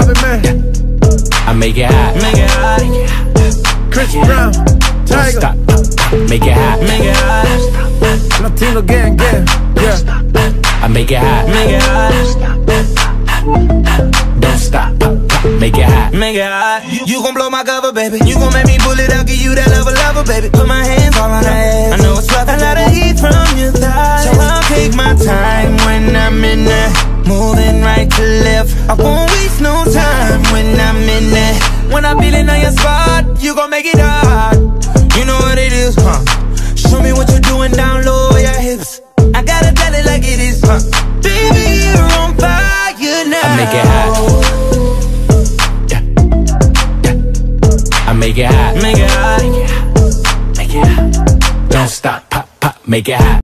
Method Man, I make it hot, make it hot, Chris Brown, Tiger, stop, make it hot, make it hot, Latino Gang, yeah. I make it hot, make it hot, don't stop, make it hot, make it hot. You gon' blow my cover, baby. You gon' make me pull it out, give you that lover, baby. Put my hands all on her ass. I know it's rough, a lot of heat from your thighs, so I'll take my time when I'm in there, moving right to left. I won't waste no time when I'm in there. When I'm feeling on your spot, you gon' make it hard. You know what it is, huh? Show me what you're doing down low, your hips. I gotta tell it like it is, huh? Baby, you're on fire now. I make it hot, I make it hot, make it hot, make it hot, don't stop, pop, make it hot.